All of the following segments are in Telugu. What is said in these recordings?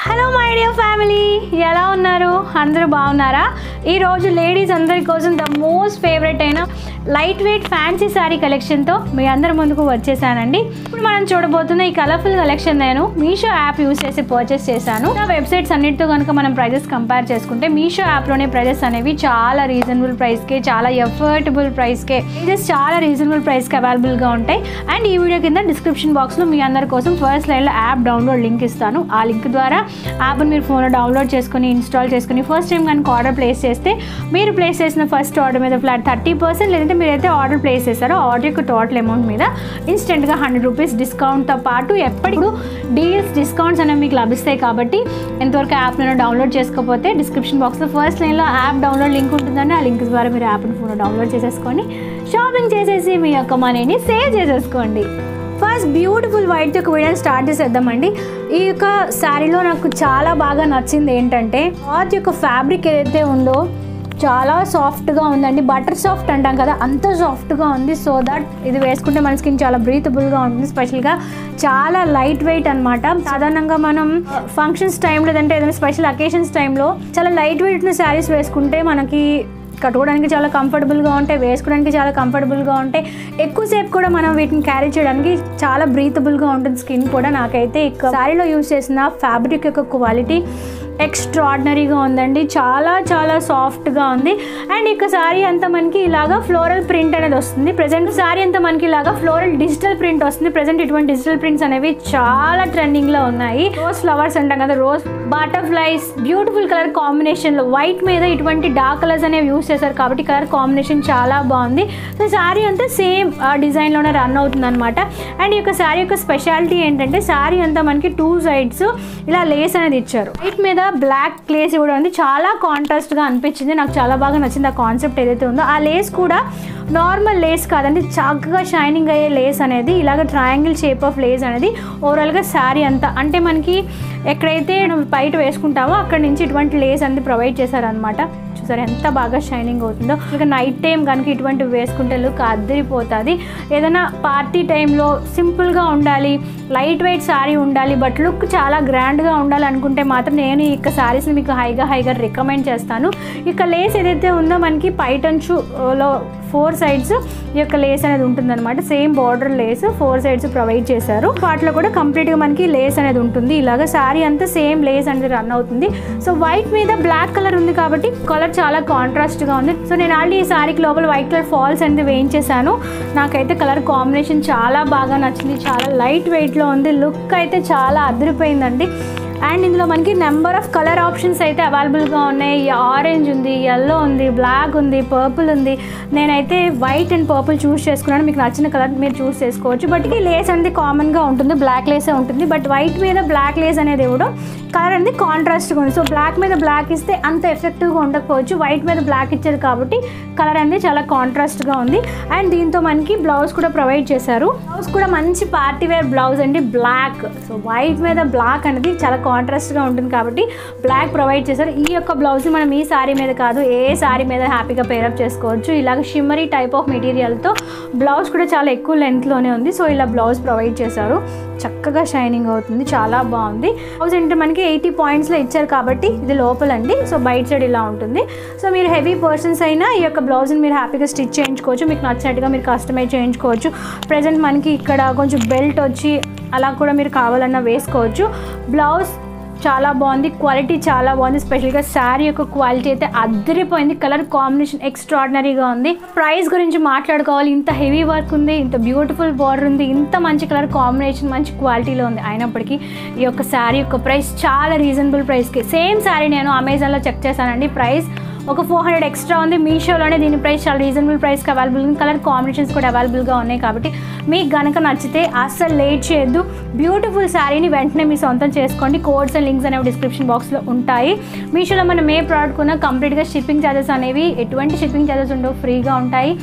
హలో మై డియర్ ఫ్యామిలీ, ఎలా ఉన్నారు? అందరూ బాగున్నారా? ఈరోజు లేడీస్ అందరి కోసం ద మోస్ట్ ఫేవరెట్ అయిన లైట్ వెయిట్ ఫ్యాన్సీ శారీ కలెక్షన్తో మీ అందరి ముందుకు వచ్చేసానండి. ఇప్పుడు మనం చూడబోతున్న ఈ కలర్ఫుల్ కలెక్షన్ నేను మీషో యాప్ యూస్ చేసి పర్చేస్ చేశాను. నా వెబ్సైట్స్ అన్నిటితో కనుక మనం ప్రైజెస్ కంపేర్ చేసుకుంటే మీషో యాప్లోనే ప్రైజెస్ అనేవి చాలా రీజనబుల్ ప్రైస్కే, చాలా ఎఫర్టబుల్ ప్రైస్కే, ప్రైజెస్ చాలా రీజనబుల్ ప్రైస్కి అవైలబుల్గా ఉంటాయి. అండ్ ఈ వీడియో కింద డిస్క్రిప్షన్ బాక్స్లో మీ అందరి కోసం ఫస్ట్ లైన్లో యాప్ డౌన్లోడ్ లింక్ ఇస్తాను. ఆ లింక్ ద్వారా యాప్ని మీరు ఫోన్లో డౌన్లోడ్ చేసుకుని ఇన్స్టాల్ చేసుకుని ఫస్ట్ టైం కనుక ఆర్డర్ ప్లేస్ చేస్తే మీరు ప్లేస్ చేసిన ఫస్ట్ ఆర్డర్ మీద ఫ్లాట్ 30%, లేదంటే మీరైతే ఆర్డర్ ప్లేస్ చేస్తారో ఆర్డర్ యొక్క టోటల్ అమౌంట్ మీద ఇన్స్టెంట్గా 100 రూపీస్ డిస్కౌంట్తో పాటు ఎప్పటికప్పుడు డీల్స్ డిస్కౌంట్స్ అనేవి మీకు లభిస్తాయి. కాబట్టి ఎంతవరకు యాప్లో డౌన్లోడ్ చేసుకోకపోతే డిస్క్రిప్షన్ బాక్స్లో ఫస్ట్ లైన్లో యాప్ డౌన్లోడ్ లింక్ ఉంటుందండి. ఆ లింక్ ద్వారా మీరు యాప్ని ఫోన్లో డౌన్లోడ్ చేసేసుకొని షాపింగ్ చేసేసి మీ యొక్క మనీని సేవ్ చేసేసుకోండి. ఫస్ట్ బ్యూటిఫుల్ వైట్ యొక్క వీడియోని స్టార్ట్ చేసేద్దామండి. ఈ యొక్క శారీలో నాకు చాలా బాగా నచ్చింది ఏంటంటే క్లాత్ యొక్క ఫ్యాబ్రిక్ ఏదైతే ఉందో చాలా సాఫ్ట్గా ఉందండి. బటర్ సాఫ్ట్ అంటాం కదా, అంత సాఫ్ట్గా ఉంది. సో దట్ ఇది వేసుకుంటే మన స్కిన్ చాలా బ్రీతబుల్గా ఉంటుంది. స్పెషల్గా చాలా లైట్ వెయిట్ అనమాట. సాధారణంగా మనం ఫంక్షన్స్ టైంలో లేదంటే ఏదైనా స్పెషల్ అకేషన్స్ టైంలో చాలా లైట్ వెయిట్ ఉన్న శారీస్ వేసుకుంటే మనకి కట్టుకోవడానికి చాలా కంఫర్టబుల్గా ఉంటాయి, వేసుకోవడానికి చాలా కంఫర్టబుల్గా ఉంటాయి. ఎక్కువసేపు కూడా మనం వీటిని క్యారీ చేయడానికి చాలా బ్రీతబుల్గా ఉంటుంది స్కిన్ కూడా. నాకైతే ఇక శారీలో యూజ్ చేసిన ఫ్యాబ్రిక్ యొక్క క్వాలిటీ ఎక్స్ట్రాడినరీగా ఉందండి. చాలా చాలా సాఫ్ట్గా ఉంది. అండ్ ఇక శారీ అంతా మనకి ఇలాగా ఫ్లోరల్ ప్రింట్ అనేది వస్తుంది. ప్రజెంట్ శారీ అంతా మనకి ఇలాగా ఫ్లోరల్ డిజిటల్ ప్రింట్ వస్తుంది. ప్రజెంట్ ఇటువంటి డిజిటల్ ప్రింట్స్ అనేవి చాలా ట్రెండింగ్లో ఉన్నాయి. రోజ్ ఫ్లవర్స్ అంటాం కదా, రోజ్ బటర్ఫ్లైస్, బ్యూటిఫుల్ కలర్ కాంబినేషన్లో వైట్ మీద ఇటువంటి డార్క్ కలర్స్ అనేవి యూస్ చేశారు కాబట్టి కలర్ కాంబినేషన్ చాలా బాగుంది. సో శారీ అంతా సేమ్ డిజైన్లోనే రన్ అవుతుంది అనమాట. అండ్ ఈ యొక్క శారీ యొక్క స్పెషాలిటీ ఏంటంటే శారీ అంతా మనకి 2 sides ఇలా లేస్ అనేది ఇచ్చారు. వైట్ మీద బ్లాక్ లేస్ కూడా ఉంది. చాలా కాంట్రాస్ట్గా అనిపించింది, నాకు చాలా బాగా నచ్చింది ఆ కాన్సెప్ట్ ఏదైతే ఉందో. ఆ లేస్ కూడా నార్మల్ లేస్ కాదండి, చక్కగా షైనింగ్ అయ్యే లేస్ అనేది, ఇలాగ ట్రయాంగిల్ షేప్ ఆఫ్ లేస్ అనేది ఓవరాల్గా శారీ అంతా అంటే మనకి ఎక్కడైతే బయట వేసుకుంటామో అక్కడ నుంచి ఇటువంటి లేస్ అనేది ప్రొవైడ్ చేశారనమాట. చూసారు ఎంత బాగా షైనింగ్ అవుతుందో. ఇక నైట్ టైం కనుక ఇటువంటివి వేసుకుంటే లుక్ అద్దరిపోతుంది. ఏదైనా పార్టీ టైంలో సింపుల్గా ఉండాలి, లైట్ వెయిట్ శారీ ఉండాలి, బట్ లుక్ చాలా గ్రాండ్గా ఉండాలి అనుకుంటే మాత్రం నేను ఈ యొక్క శారీస్ని మీకు హైగా రికమెండ్ చేస్తాను. ఇక లేస్ ఏదైతే ఉందో మనకి పైటంచులో 4 sides ఈ యొక్క లేస్ అనేది ఉంటుందన్నమాట. Same border lace 4 sides provide చేశారు. వాటిలో కూడా కంప్లీట్గా మనకి లేస్ అనేది ఉంటుంది. ఇలాగ శారీ అంతా సేమ్ లేస్ అనేది రన్ అవుతుంది. సో వైట్ మీద బ్లాక్ కలర్ ఉంది కాబట్టి కలర్ చాలా కాంట్రాస్ట్గా ఉంది. సో నేను ఆల్రెడీ ఈ శారీకి లోపల వైట్ కలర్ ఫాల్స్ అనేది వేయించేసాను. నాకైతే కలర్ కాంబినేషన్ చాలా బాగా నచ్చింది. చాలా లైట్ వెయిట్లో ఉంది. లుక్ అయితే చాలా అదిరిపోయిందండి. అండ్ ఇందులో మనకి నెంబర్ ఆఫ్ కలర్ ఆప్షన్స్ అయితే అవైలబుల్గా ఉన్నాయి. ఆరెంజ్ ఉంది, ఎల్లో ఉంది, బ్లాక్ ఉంది, పర్పుల్ ఉంది. నేనైతే వైట్ అండ్ పర్పుల్ చూస్ చేసుకున్నాను. మీకు నచ్చిన కలర్ మీరు చూస్ చేసుకోవచ్చు. బట్ ఈ లేస్ అనేది కామన్గా ఉంటుంది, బ్లాక్ లేసే ఉంటుంది. బట్ వైట్ మీద బ్లాక్ లేస్ అనేది ఇవ్వడం కలర్ అనేది కాంట్రాస్ట్గా ఉంది. సో బ్లాక్ మీద బ్లాక్ ఇస్తే అంత ఎఫెక్టివ్గా ఉండకపోవచ్చు. వైట్ మీద బ్లాక్ ఇచ్చారు కాబట్టి కలర్ అనేది చాలా కాంట్రాస్ట్గా ఉంది. అండ్ దీంతో మనకి బ్లౌజ్ కూడా ప్రొవైడ్ చేశారు. బ్లౌజ్ కూడా మంచి పార్టీ వేర్ బ్లౌజ్ అండి, బ్లాక్. సో వైట్ మీద బ్లాక్ అనేది చాలా కాంట్రాస్ట్గా ఉంటుంది కాబట్టి బ్లాక్ ప్రొవైడ్ చేశారు. ఈ యొక్క బ్లౌజ్ని మనం ఈ శారీ మీద కాదు ఏ శారీ మీద హ్యాపీగా పేరప్ చేసుకోవచ్చు. ఇలాగ షిమ్మరీ టైప్ ఆఫ్ మెటీరియల్తో బ్లౌజ్ కూడా చాలా ఎక్కువ లెంత్లోనే ఉంది. సో ఇలా బ్లౌజ్ ప్రొవైడ్ చేశారు. చక్కగా షైనింగ్ అవుతుంది, చాలా బాగుంది. బ్లౌజ్ అంటే మనకి 80 pointsలో ఇచ్చారు కాబట్టి ఇది లోపలండి. సో బయట సైడ్ ఇలా ఉంటుంది. సో మీరు హెవీ పర్సన్స్ అయినా ఈ యొక్క బ్లౌజ్ని మీరు హ్యాపీగా స్టిచ్ చేయించుకోవచ్చు. మీకు నచ్చినట్టుగా మీరు కస్టమైజ్ చేయించుకోవచ్చు. ప్రజెంట్ మనకి ఇక్కడ కొంచెం బెల్ట్ వచ్చి అలా కూడా మీరు కావాలన్నా వేసుకోవచ్చు. బ్లౌజ్ చాలా బాగుంది, క్వాలిటీ చాలా బాగుంది. స్పెషల్గా శారీ యొక్క క్వాలిటీ అయితే అద్దరిపోయింది. కలర్ కాంబినేషన్ ఎక్స్ట్రాడినరీగా ఉంది. ప్రైస్ గురించి మాట్లాడుకోవాలి. ఇంత హెవీ వర్క్ ఉంది, ఇంత బ్యూటిఫుల్ బార్డర్ ఉంది, ఇంత మంచి కలర్ కాంబినేషన్ మంచి క్వాలిటీలో ఉంది. అయినప్పటికీ ఈ యొక్క శారీ యొక్క ప్రైస్ చాలా రీజనబుల్ ప్రైస్కి. సేమ్ శారీ నేను అమెజాన్లో చెక్ చేశానండి, ప్రైస్ ఒక 400 ఎక్స్ట్రా ఉంది. మీషోలోనే దీని ప్రైస్ చాలా రీజనబుల్ ప్రైస్కి అవైలబుల్ ఉంది. కలర్ కాంబినేషన్స్ కూడా అవైలబుల్గా ఉన్నాయి కాబట్టి మీకు కనుక నచ్చితే అస్సలు లేట్ చేయొద్దు. బ్యూటిఫుల్ శారీని వెంటనే మీ సొంతం చేసుకోండి. కోడ్స్ అండ్ లింక్స్ అనేవి డిస్క్రిప్షన్ బాక్స్లో ఉంటాయి. మీషోలో మనం ఏ ప్రోడక్ట్ కొన్నా కంప్లీట్గా షిప్పింగ్ ఛార్జెస్ అనేవి ఎటువంటి షిప్పింగ్ ఛార్జెస్ ఉండవు, ఫ్రీగా ఉంటాయి.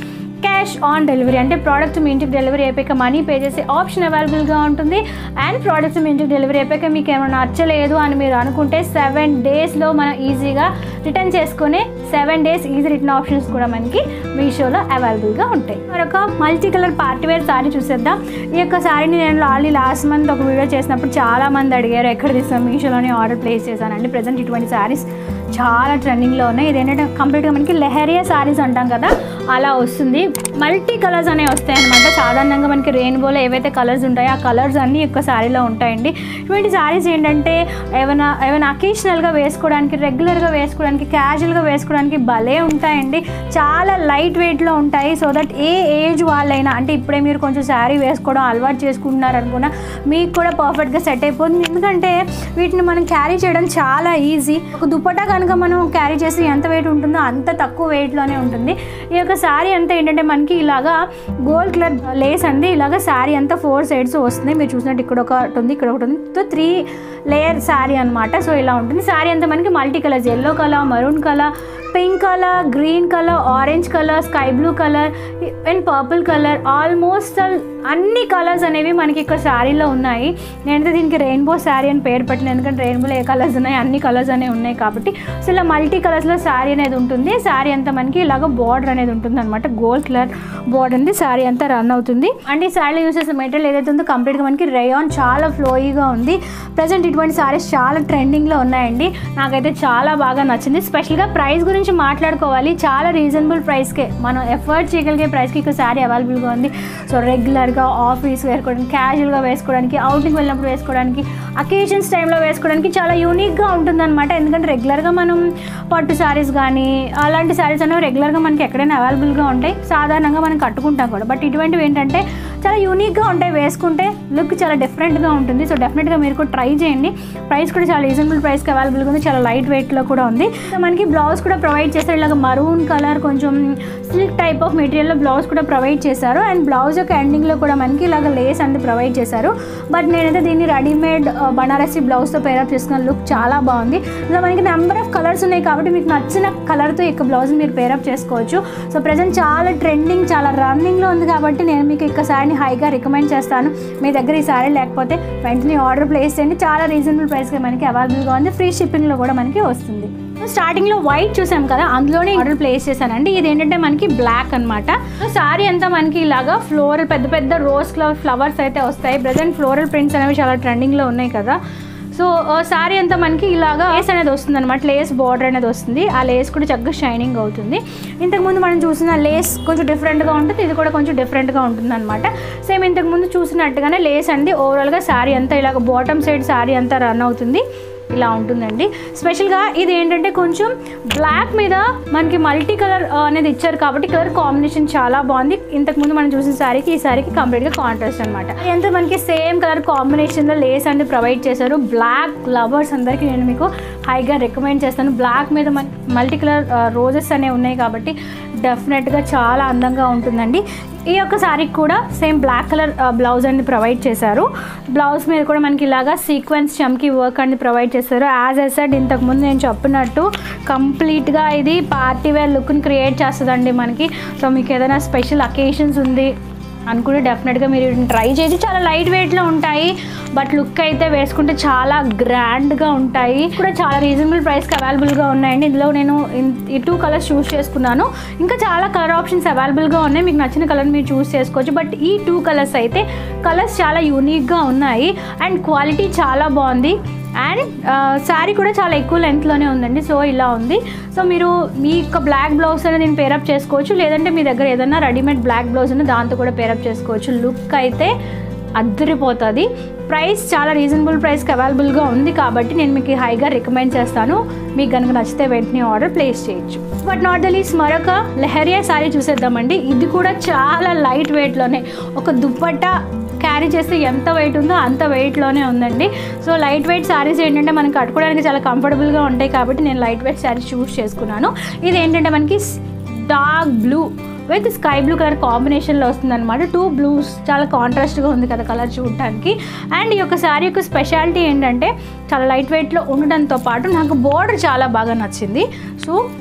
క్యాష్ ఆన్ డెలివరీ, అంటే ప్రోడక్ట్ మీ ఇంటికి డెలివరీ అయిపోయాక మనీ పే చేసే ఆప్షన్ అవైలబుల్గా ఉంటుంది. అండ్ ప్రోడక్ట్స్ మీ ఇంటికి డెలివరీ అయిపోయాక మీకు ఏమైనా నచ్చలేదు అని మీరు అనుకుంటే 7 డేస్లో మనం ఈజీగా రిటర్న్ చేసుకునే 7 డేస్ ఈజీ రిటర్న్ ఆప్షన్స్ కూడా మనకి మీషోలో అవైలబుల్గా ఉంటాయి. మరొక multi colour party wear sari చూసేద్దాం. ఈ యొక్క సారీని నేను ఆల్రెడీ లాస్ట్ మంత్ ఒక వీడియో చేసినప్పుడు చాలామంది అడిగారు ఎక్కడ తీస్తాం, మీషోలోనే ఆర్డర్ ప్లేస్ చేశానండి. ప్రజెంట్ ఇటువంటి సారీస్ చాలా ట్రెండింగ్లో ఉన్నాయి. ఇదేంటంటే కంప్లీట్గా మనకి లెహరియా సారీస్ అంటాం కదా, అలా వస్తుంది. మల్టీ కలర్స్ అనేవి వస్తాయి అనమాట. సాధారణంగా మనకి రెయిన్బోలో ఏవైతే కలర్స్ ఉంటాయో ఆ కలర్స్ అన్నీ యొక్క సారీలో ఉంటాయండి. ఇటువంటి సారీస్ ఏంటంటే ఏమైనా అకేషనల్గా వేసుకోవడానికి, రెగ్యులర్గా వేసుకోవడానికి, క్యాజువల్గా వేసుకోవడానికి భలే ఉంటాయండి. చాలా లైట్ వెయిట్లో ఉంటాయి. సో దట్ ఏ ఏజ్ వాళ్ళైనా, అంటే ఇప్పుడే మీరు కొంచెం శారీ వేసుకోవడం అలవాటు చేసుకుంటున్నారు అనుకున్నా మీకు కూడా పర్ఫెక్ట్గా సెట్ అయిపోతుంది. ఎందుకంటే వీటిని మనం క్యారీ చేయడం చాలా ఈజీ. ఒక దుపట్టా కనుక మనం క్యారీ చేసి ఎంత వెయిట్ ఉంటుందో అంత తక్కువ వెయిట్లోనే ఉంటుంది. ఈ యొక్క శారీ అంతా ఏంటంటే మనకి ఇలాగా గోల్డ్ కలర్ లేస్ అండి. ఇలాగా శారీ అంతా 4 సైడ్స్ వస్తుంది. మీరు చూసినట్టు ఇక్కడ ఒకటి ఉంది, ఇక్కడ ఒకటి ఉంది. 3 లేయర్ శారీ అనమాట. సో ఇలా ఉంటుంది. శారీ అంతా మనకి multi colours, yellow colour, maroon colour, pink colour, green colour, orange colour, sky blue colour and purple colour, almost అన్ని కలర్స్ అనేవి మనకి ఇక్కడ శారీలో ఉన్నాయి. నేనైతే దీనికి రెయిన్బో శారీ అని పేరు పెట్టిన, ఎందుకంటే రెయిన్బోలో ఏ కలర్స్ ఉన్నాయి అన్ని కలర్స్ అనేవి ఉన్నాయి కాబట్టి. సో ఇలా మల్టీ కలర్స్లో శారీ అనేది ఉంటుంది. శారీ అంతా మనకి ఇలాగ బార్డర్ అనేది ఉంటుంది అనమాట. గోల్డ్ కలర్ బార్డర్ ఉంది. శారీ అంతా రన్ అవుతుంది. అండ్ ఈ శారీ యూస్ చేసిన మెటీరియల్ ఏదైతే ఉందో కంప్లీట్గా మనకి రేయాన్, చాలా ఫ్లోయిగా ఉంది. ప్రజెంట్ ఇటువంటి శారీస్ చాలా ట్రెండింగ్లో ఉన్నాయండి. నాకైతే చాలా బాగా నచ్చింది. స్పెషల్గా ప్రైస్ గురించి మాట్లాడుకోవాలి. చాలా రీజనబుల్ ప్రైస్కే, మనం ఎఫర్ట్ చేయగలిగే ప్రైస్కి ఇక్కడ శారీ అవైలబుల్గా ఉంది. సో రెగ్యులర్గా ఆఫీస్ వేసుకోవడానికి, క్యాజువల్గా వేసుకోవడానికి, అవుటింగ్ వెళ్ళినప్పుడు వేసుకోవడానికి, అకేషన్స్ టైంలో వేసుకోవడానికి చాలా యూనిక్గా ఉంటుందన్నమాట. ఎందుకంటే రెగ్యులర్గా మనం పట్టు శారీస్ కానీ అలాంటి శారీస్ అనేవి రెగ్యులర్గా మనకి ఎక్కడైనా అవైలబుల్గా ఉంటాయి. సాధారణంగా మనం కట్టుకుంటాం కూడా. బట్ ఇటువంటివి ఏంటంటే చాలా యూనిక్గా ఉంటాయి. వేసుకుంటే లుక్ చాలా డిఫరెంట్గా ఉంటుంది. సో డెఫినెట్గా మీరు కూడా ట్రై చేయండి. ప్రైస్ కూడా చాలా రీజనబుల్ ప్రైస్కి అవైలబుల్గా ఉంది. చాలా లైట్ వెయిట్లో కూడా ఉంది. సో మనకి బ్లౌజ్ కూడా ప్రొవైడ్ చేస్తారు. ఇలాగ మరూన్ కలర్ కొంచెం సిల్క్ టైప్ ఆఫ్ మెటీరియల్లో బ్లౌజ్ కూడా ప్రొవైడ్ చేశారు. అండ్ బ్లౌజ్ యొక్క ఎండింగ్లో కూడా మనకి ఇలాగ లేస్ అనేది ప్రొవైడ్ చేశారు. బట్ నేనైతే దీన్ని రెడీమేడ్ బనారసి బ్లౌజ్తో పేరప్ చేసుకున్న లుక్ చాలా బాగుంది. సో మనకి నెంబర్ ఆఫ్ కలర్స్ ఉన్నాయి కాబట్టి మీకు నచ్చిన కలర్తో ఇక బ్లౌజ్ని మీరు పేరప్ చేసుకోవచ్చు. సో ప్రజెంట్ చాలా ట్రెండింగ్, చాలా రన్నింగ్లో ఉంది కాబట్టి నేను మీకు ఇక శారీని హైగా రికమెండ్ చేస్తాను. మీ దగ్గర ఈ శారీ లేకపోతే వెంటనే ఆర్డర్ ప్లేస్ చేయండి. చాలా రీజనబుల్ ప్రైస్గా మనకి అవైలబుల్గా ఉంది. ఫ్రీ షిప్పింగ్లో కూడా మనకి వస్తుంది. స్టార్టింగ్లో వైట్ చూసాం కదా, అందులోనే ఆర్డర్ ప్లేస్ చేశానండి. ఇది ఏంటంటే మనకి బ్లాక్ అనమాట. శారీ అంతా మనకి ఇలాగా ఫ్లోరల్, పెద్ద పెద్ద రోజ్ ఫ్లవర్స్ అయితే వస్తాయి. ప్రజెంట్ ఫ్లోరల్ ప్రింట్స్ అనేవి చాలా ట్రెండింగ్లో ఉన్నాయి కదా. సో శారీ అంతా మనకి ఇలాగా లేస్ అనేది వస్తుంది అనమాట. లేస్ బార్డర్ అనేది వస్తుంది. ఆ లేస్ కూడా చక్కగా షైనింగ్ అవుతుంది. ఇంతకుముందు మనం చూసిన లేస్ కొంచెం డిఫరెంట్గా ఉంటుంది. ఇది కూడా కొంచెం డిఫరెంట్గా ఉంటుంది అనమాట. సేమ్ ఇంతకుముందు చూసినట్టుగానే లేస్ అండి. ఓవరాల్గా శారీ అంతా ఇలాగ బాటమ్ సైడ్ శారీ అంతా రన్ అవుతుంది. ఇలా ఉంటుందండి. స్పెషల్గా ఇది ఏంటంటే కొంచెం బ్లాక్ మీద మనకి మల్టీ కలర్ అనేది ఇచ్చారు కాబట్టి కలర్ కాంబినేషన్ చాలా బాగుంది. ఇంతకుముందు మనం చూసిన శారీకి ఈ శారీకి కంప్లీట్గా కాంట్రాస్ట్ అనమాట. ఎంత మనకి సేమ్ కలర్ కాంబినేషన్లో లేస్ అనేది ప్రొవైడ్ చేశారు. బ్లాక్ లవర్స్ అందరికీ నేను మీకు హైగా రికమెండ్ చేస్తాను. బ్లాక్ మీద మల్టీ కలర్ రోజెస్ అనేవి ఉన్నాయి కాబట్టి డెఫినెట్గా చాలా అందంగా ఉంటుందండి. ఈ యొక్క శారీకి కూడా సేమ్ బ్లాక్ కలర్ బ్లౌజ్ అనేది ప్రొవైడ్ చేశారు. బ్లౌజ్ మీద కూడా మనకి ఇలాగా సీక్వెన్స్ చమ్కీ వర్క్ అనేది ప్రొవైడ్ చేశారు. యాజ్ ఎ సెడ్ ఇంతకుముందు నేను చెప్పినట్టు కంప్లీట్గా ఇది పార్టీ వేర్ లుక్ని క్రియేట్ చేస్తుందండి మనకి. సో మీకు ఏదైనా స్పెషల్ అకేషన్స్ ఉంది అనుకుంటే డెఫినెట్గా మీరు ట్రై చేసి, చాలా లైట్ వెయిట్లో ఉంటాయి. బట్ లుక్ అయితే వేసుకుంటే చాలా గ్రాండ్గా ఉంటాయి. కూడా చాలా రీజనబుల్ ప్రైస్కి అవైలబుల్గా ఉన్నాయండి. ఇందులో నేను ఈ 2 కలర్స్ చూస్ చేసుకున్నాను. ఇంకా చాలా కలర్ ఆప్షన్స్ అవైలబుల్గా ఉన్నాయి. మీకు నచ్చిన కలర్ మీరు చూస్ చేసుకోవచ్చు. బట్ ఈ 2 కలర్స్ అయితే కలర్స్ చాలా యూనిక్గా ఉన్నాయి అండ్ క్వాలిటీ చాలా బాగుంది. అండ్ శారీ కూడా చాలా ఎక్కువ లెంత్లోనే ఉందండి. సో ఇలా ఉంది. సో మీరు మీ యొక్క బ్లాక్ బ్లౌజ్ అనేది దీన్ని పేరప్ చేసుకోవచ్చు. లేదంటే మీ దగ్గర ఏదైనా రెడీమేడ్ బ్లాక్ బ్లౌజ్ ఉంది దాంతో కూడా పేరప్ చేసుకోవచ్చు. లుక్ అయితే అద్దరిపోతుంది. ప్రైస్ చాలా రీజనబుల్ ప్రైస్కి అవైలబుల్గా ఉంది కాబట్టి నేను మీకు హైగా రికమెండ్ చేస్తాను. మీకు కనుక నచ్చితే వెంటనే ఆర్డర్ ప్లేస్ చేయొచ్చు. బట్ నాట్ ద లీస్ట్ మరొక లెహరియా శారీ చూసేద్దామండి. ఇది కూడా చాలా లైట్ వెయిట్లోనే, ఒక దుపట్టా క్యారీ చేస్తే ఎంత వెయిట్ ఉందో అంత వెయిట్లోనే ఉందండి. సో లైట్ వెయిట్ శారీస్ ఏంటంటే మనకి కట్టుకోవడానికి చాలా కంఫర్టబుల్గా ఉంటాయి కాబట్టి నేను లైట్ వెయిట్ శారీస్ చూస్ చేసుకున్నాను. ఇది ఏంటంటే మనకి dark blue with sky blue colour కాంబినేషన్లో వస్తుందన్నమాట. 2 బ్లూస్ చాలా కాంట్రాస్ట్గా ఉంది కదా కలర్ చూడటానికి. అండ్ ఈ యొక్క శారీ యొక్క స్పెషాలిటీ ఏంటంటే చాలా లైట్ వెయిట్లో ఉండడంతో పాటు నాకు బోర్డర్ చాలా బాగా నచ్చింది. సో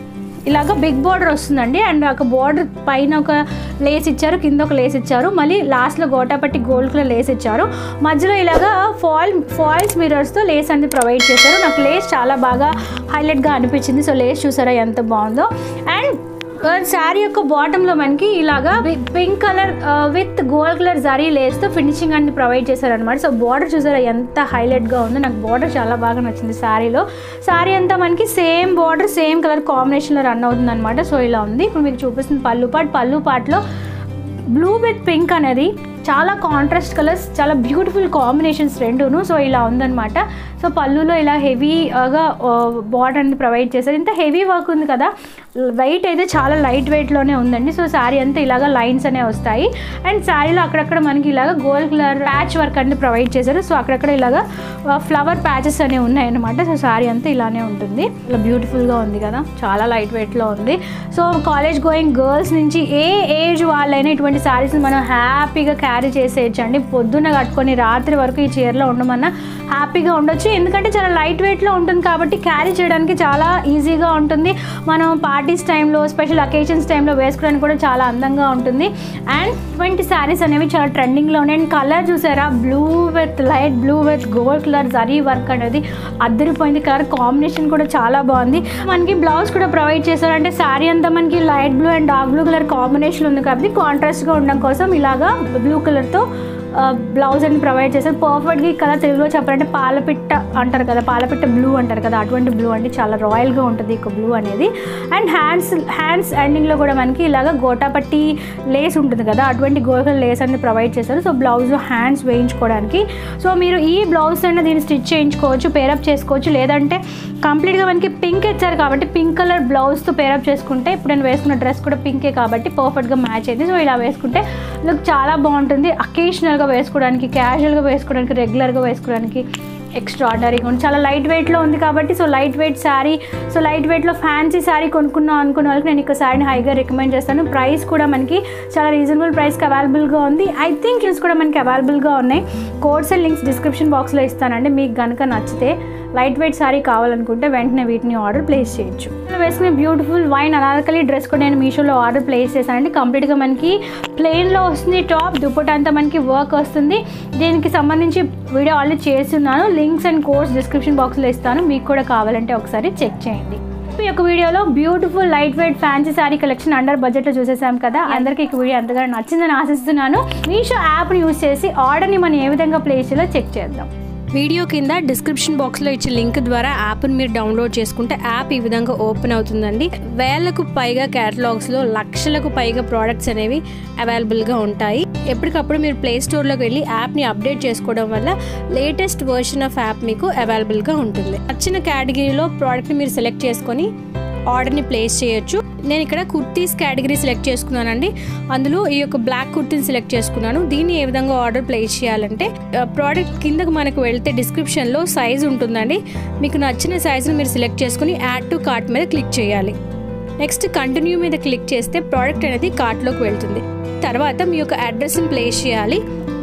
ఇలాగ బిగ్ బార్డర్ వస్తుందండి. అండ్ ఒక బార్డర్ పైన ఒక లేస్ ఇచ్చారు, కింద ఒక లేస్ ఇచ్చారు, మళ్ళీ లాస్ట్లో గోటాపట్టి గోల్డ్ కలర్ లేస్ ఇచ్చారు, మధ్యలో ఇలాగా ఫాయిల్స్ మిరర్స్తో లేస్ అనేది ప్రొవైడ్ చేశారు. నాకు లేస్ చాలా బాగా హైలైట్గా అనిపించింది. సో లేస్ చూసారా ఎంత బాగుందో. అండ్ శారీ యొక్క బాటంలో మనకి ఇలాగా pink colour with gold colour zari లేస్తో ఫినిషింగ్ అన్ని ప్రొవైడ్ చేశారనమాట. సో బార్డర్ చూసారా ఎంత హైలైట్గా ఉందో. నాకు బార్డర్ చాలా బాగా నచ్చింది శారీలో. శారీ అంతా మనకి సేమ్ బార్డర్ సేమ్ కలర్ కాంబినేషన్లో రన్ అవుతుంది అనమాట. సో ఇలా ఉంది. ఇప్పుడు మీకు చూపిస్తుంది పళ్ళు పాటలో బ్లూ విత్ పింక్ అనేది చాలా కాంట్రాస్ట్ కలర్స్, చాలా బ్యూటిఫుల్ కాంబినేషన్స్ రెండును. సో ఇలా ఉందన్నమాట. సో పళ్ళులో ఇలా హెవీగా బార్డర్ అనేది ప్రొవైడ్ చేశారు. ఇంత హెవీ వర్క్ ఉంది కదా, వెయిట్ అయితే చాలా లైట్ వెయిట్లోనే ఉందండి. సో శారీ అంతా ఇలాగ లైన్స్ అనేవి వస్తాయి. అండ్ శారీలో అక్కడక్కడ మనకి ఇలాగ గోల్డ్ కలర్ ప్యాచ్ వర్క్ అనేది ప్రొవైడ్ చేశారు. సో అక్కడక్కడ ఇలాగ ఫ్లవర్ ప్యాచెస్ అనేవి ఉన్నాయన్నమాట. సో శారీ అంతా ఇలానే ఉంటుంది. ఇలా బ్యూటిఫుల్గా ఉంది కదా, చాలా లైట్ వెయిట్లో ఉంది. సో కాలేజ్ గోయింగ్ గర్ల్స్ నుంచి ఏ ఏజ్ వాళ్ళైనా ఇటువంటి శారీస్ని మనం హ్యాపీగా క్యారీ చేసేయచ్చు అండి. పొద్దున్న కట్టుకొని రాత్రి వరకు ఈ చీరలో ఉండమన్నా హ్యాపీగా ఉండొచ్చు. ఎందుకంటే చాలా లైట్ వెయిట్లో ఉంటుంది కాబట్టి క్యారీ చేయడానికి చాలా ఈజీగా ఉంటుంది. మనం పార్టీస్ టైంలో, స్పెషల్ అకేషన్స్ టైంలో వేసుకోవడానికి కూడా చాలా అందంగా ఉంటుంది. అండ్ ఇటువంటి శారీస్ అనేవి చాలా ట్రెండింగ్లో ఉన్నాయి. అండ్ కలర్ చూసారా, blue with light blue with gold colour zari work అనేది అద్దరిపోయింది. కలర్ కాంబినేషన్ కూడా చాలా బాగుంది. మనకి బ్లౌజ్ కూడా ప్రొవైడ్ చేశారు. అంటే శారీ అంతా మనకి light blue and dark blue colour combination ఉంది కాబట్టి కాంట్రాస్ట్గా ఉండడం కోసం ఇలాగా బ్లూ కలర్తో బ్లౌజ్ అని ప్రొవైడ్ చేశారు. పర్ఫెక్ట్గా ఈ కలర్ తెలుగులో చెప్పాలంటే పాలపిట్ట అంటారు కదా, పాలపిట్ట బ్లూ అంటారు కదా, అటువంటి బ్లూ అండి. చాలా రాయల్గా ఉంటుంది ఈ బ్లూ అనేది. అండ్ హ్యాండ్స్ ఎండింగ్లో కూడా మనకి ఇలాగ గోటాపట్టి లేస్ ఉంటుంది కదా, అటువంటి గోల్డ్ లేస్ అనేది ప్రొవైడ్ చేశారు. సో బ్లౌజ్ హ్యాండ్స్ వేయించుకోవడానికి. సో మీరు ఈ బ్లౌజ్ అయినా దీన్ని స్టిచ్ చేయించుకోవచ్చు, పేరప్ చేసుకోవచ్చు. లేదంటే కంప్లీట్గా మనకి పింక్ ఇచ్చారు కాబట్టి పింక్ కలర్ బ్లౌజ్తో పేరప్ చేసుకుంటే, ఇప్పుడు నేను వేసుకున్న డ్రెస్ కూడా పింకే కాబట్టి పర్ఫెక్ట్గా మ్యాచ్ అయింది. సో ఇలా వేసుకుంటే లుక్ చాలా బాగుంటుంది. అకేషనల్గా వేసుకోవడానికి, క్యాజువల్గా వేసుకోవడానికి, రెగ్యులర్గా వేసుకోవడానికి ఎక్స్ట్రాడనరీగా ఉంది. చాలా లైట్ వెయిట్లో ఉంది కాబట్టి so light weight sari, so light వెయిట్లో ఫ్యాన్సీ శారీ కొనుక్కున్నాం అనుకున్న వాళ్ళకి నేను ఇక శారీని హైగా రికమెండ్ చేస్తాను. ప్రైస్ కూడా మనకి చాలా రీజనబుల్ ప్రైస్కి అవైలబుల్గా ఉంది. ఐ థింక్ హిల్స్ కూడా మనకి అవైలబుల్గా ఉన్నాయి. కోడ్స్ అండ్ లింక్స్ డిస్క్రిప్షన్ బాక్స్లో ఇస్తానండి. మీకు కనుక నచ్చితే లైట్ వెయిట్ శారీ కావాలనుకుంటే వెంటనే వీటిని ఆర్డర్ ప్లేస్ చేయొచ్చు. వేసుకునే బ్యూటిఫుల్ వైన్ అనార్కలి డ్రెస్ కూడా నేను మీషోలో ఆర్డర్ ప్లేస్ చేశానండి. కంప్లీట్గా మనకి ప్లెయిన్లో వస్తుంది. టాప్ దుపట్టా అంతా మనకి వర్క్ వస్తుంది. దీనికి సంబంధించి వీడియో ఆల్రెడీ చేస్తున్నాను. లింక్స్ అండ్ కోడ్స్ డిస్క్రిప్షన్ బాక్స్లో ఇస్తాను. మీకు కూడా కావాలంటే ఒకసారి చెక్ చేయండి. ఈ యొక్క వీడియోలో beautiful light weight fancy sari collection under బడ్జెట్లో చూసేసాం కదా. అందరికీ ఈ వీడియో ఎంతగా నచ్చిందని ఆశిస్తున్నాను. మీషో యాప్ని యూజ్ చేసి ఆర్డర్ని మనం ఏ విధంగా ప్లేస్ చేయాలో చెక్ చేద్దాం. వీడియో కింద డిస్క్రిప్షన్ బాక్స్లో ఇచ్చే లింక్ ద్వారా యాప్ని మీరు డౌన్లోడ్ చేసుకుంటే యాప్ ఈ విధంగా ఓపెన్ అవుతుందండి. వేలకు పైగా క్యాటలాగ్స్లో లక్షలకు పైగా ప్రోడక్ట్స్ అనేవి అవైలబుల్గా ఉంటాయి. ఎప్పటికప్పుడు మీరు ప్లే స్టోర్లోకి వెళ్ళి యాప్ని అప్డేట్ చేసుకోవడం వల్ల లేటెస్ట్ వర్షన్ ఆఫ్ యాప్ మీకు అవైలబుల్గా ఉంటుంది. నచ్చిన కేటగిరీలో ప్రోడక్ట్ని మీరు సెలెక్ట్ చేసుకొని ఆర్డర్ని ప్లేస్ చేయొచ్చు. నేను ఇక్కడ కుర్తీస్ కేటగిరీ సెలెక్ట్ చేసుకున్నానండి. అందులో ఈ యొక్క బ్లాక్ కుర్తీని సెలెక్ట్ చేసుకున్నాను. దీన్ని ఏ విధంగా ఆర్డర్ ప్లేస్ చేయాలంటే ప్రోడక్ట్ కిందకు మనకు వెళ్తే డిస్క్రిప్షన్లో సైజ్ ఉంటుందండి. మీకు నచ్చిన సైజుని మీరు సెలెక్ట్ చేసుకుని యాడ్ టు కార్ట్ మీద క్లిక్ చేయాలి. నెక్స్ట్ కంటిన్యూ మీద క్లిక్ చేస్తే ప్రోడక్ట్ అనేది కార్ట్లోకి వెళ్తుంది. తర్వాత మీ యొక్క అడ్రస్ని ప్లేస్ చేయాలి.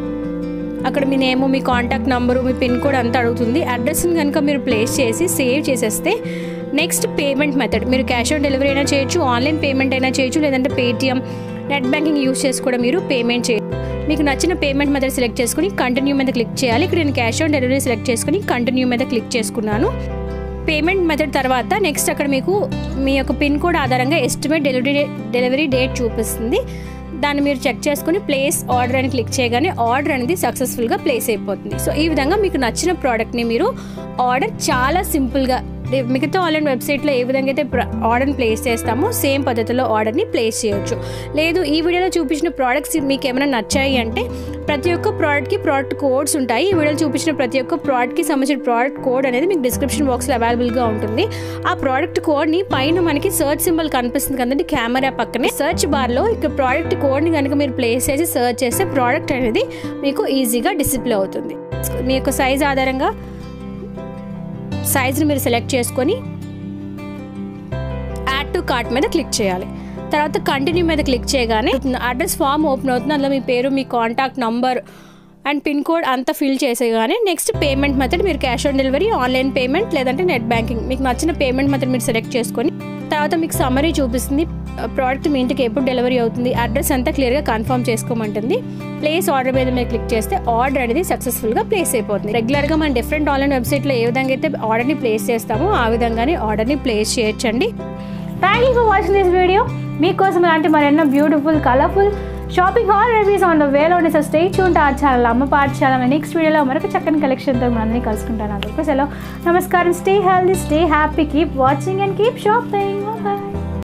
అక్కడ మీ నేమ్, మీ కాంటాక్ట్ నెంబరు, మీ పిన్ కోడ్ అంతా అడుగుతుంది. అడ్రస్ని కనుక మీరు ప్లేస్ చేసి సేవ్ చేసేస్తే నెక్స్ట్ పేమెంట్ మెథడ్ మీరు క్యాష్ ఆన్ డెలివరీ అయినా చేయొచ్చు, ఆన్లైన్ పేమెంట్ అయినా చేయొచ్చు, లేదంటే పేటిఎం, నెట్ బ్యాంకింగ్ యూస్ చేసి కూడా మీరు పేమెంట్ చేయొచ్చు. మీకు నచ్చిన పేమెంట్ మెథడ్ సెలెక్ట్ చేసుకుని కంటిన్యూ మీద క్లిక్ చేయాలి. ఇక్కడ నేను క్యాష్ ఆన్ డెలివరీ సెలెక్ట్ చేసుకుని కంటిన్యూ మీద క్లిక్ చేసుకున్నాను. పేమెంట్ మెథడ్ తర్వాత నెక్స్ట్ అక్కడ మీకు మీ యొక్క పిన్ కోడ్ ఆధారంగా ఎస్టిమేట్ డెలివరీ డేట్ చూపిస్తుంది. దాన్ని మీరు చెక్ చేసుకుని ప్లేస్ ఆర్డర్ అని క్లిక్ చేయగానే ఆర్డర్ అనేది సక్సెస్ఫుల్గా ప్లేస్ అయిపోతుంది. సో ఈ విధంగా మీకు నచ్చిన ప్రోడక్ట్ని మీరు ఆర్డర్ చాలా సింపుల్గా మిగతా ఆన్లైన్ వెబ్సైట్లో ఏ విధంగా అయితే ఆర్డర్ని ప్లేస్ చేస్తామో సేమ్ పద్ధతిలో ఆర్డర్ని ప్లేస్ చేయొచ్చు. లేదు ఈ వీడియోలో చూపించిన ప్రోడక్ట్స్ మీకు ఏమైనా నచ్చాయి అంటే ప్రతి ఒక్క ప్రోడక్ట్కి ప్రోడక్ట్ కోడ్స్ ఉంటాయి. ఈ వీడియోలో చూపించిన ప్రతి ఒక్క ప్రోడక్ట్కి సంబంధించిన ప్రోడక్ట్ కోడ్ అనేది మీకు డిస్క్రిప్షన్ బాక్స్లో అవైలబుల్గా ఉంటుంది. ఆ ప్రోడక్ట్ కోడ్ని పైన మనకి సర్చ్ సింబల్ కనిపిస్తుంది కదండి కెమెరా పక్కనే, సర్చ్ బార్లో ఇక్కడ ప్రోడక్ట్ కోడ్ని కనుక మీరు ప్లేస్ చేసి సర్చ్ చేస్తే ప్రోడక్ట్ అనేది మీకు ఈజీగా డిస్ప్లే అవుతుంది. మీ యొక్క సైజ్ ఆధారంగా సైజ్ని మీరు సెలెక్ట్ చేసుకొని యాడ్ టు కార్ట్ మీద క్లిక్ చేయాలి. తర్వాత కంటిన్యూ మీద క్లిక్ చేయగానే అడ్రస్ ఫామ్ ఓపెన్ అవుతుంది. అందులో మీ పేరు, మీ contact number, and pin code అంతా ఫిల్ చేసేగానే నెక్స్ట్ పేమెంట్ మెథడ్ మీరు cash on delivery, online payment లేదంటే నెట్ బ్యాంకింగ్ మీకు నచ్చిన పేమెంట్ మెథడ్ మీరు సెలెక్ట్ చేసుకొని తర్వాత మీకు సమ్మరీ చూపిస్తుంది. ప్రోడక్ట్ మీ ఇంటికి ఎప్పుడు డెలివరీ అవుతుంది, అడ్రస్ అంతా క్లియర్గా కన్ఫర్మ్ చేసుకోమంటుంది. ప్లేస్ ఆర్డర్ మీద మీరు క్లిక్ చేస్తే ఆర్డర్ అనేది సక్సెస్ఫుల్గా ప్లేస్ అయిపోతుంది. రెగ్యులర్గా మనం డిఫరెంట్ ఆన్లైన్ వెబ్సైట్లో ఏ విధంగా అయితే ఆర్డర్ని ప్లేస్ చేస్తామో ఆ విధంగానే ఆర్డర్ని ప్లేస్ చేయొచ్చండి. Thank you for watching this video. మీకోసం ఇలాంటి మరెన్నో beautiful colourful shopping haul reviews on the వేలో ఉంది. సో స్టే ట్యూన్ టు ఆ ఛానల్ అమ్మ పాఠశాల. నెక్స్ట్ వీడియోలో మరొక చక్కని కలెక్షన్తో మనందరినీ కలుసుకుంటాను. అందుకు సెలవు, నమస్కారం. Stay healthy, stay happy, keep watching and keep shopping. Bye.